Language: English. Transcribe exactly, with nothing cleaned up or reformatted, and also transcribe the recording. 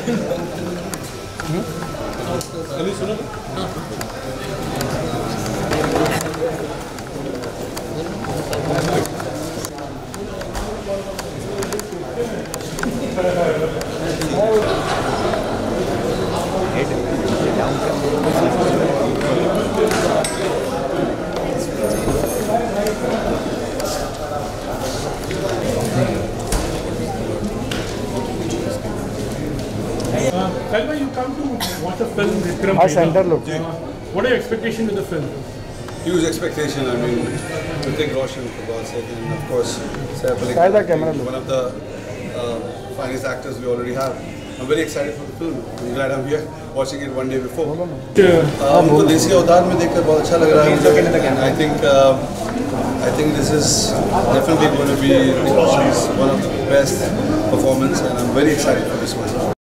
अभी सुनो Kalma, you come to watch a film, Vikram Vedha. Center look. Uh, what are your expectations with the film? Huge expectation. I mean, Hrithik Roshan, for God's sake, and of course, Saif Ali Side the camera. Khan, one of the uh, finest actors we already have. I'm very excited for the film. I'm glad I'm here watching it one day before. Uh, उनको देसी अवतार में देखकर बहुत अच्छा लग रहा है मुझे. And I think uh, I think this is definitely going to be Hrithik Roshan's one of the best performance, and I'm very excited for this one.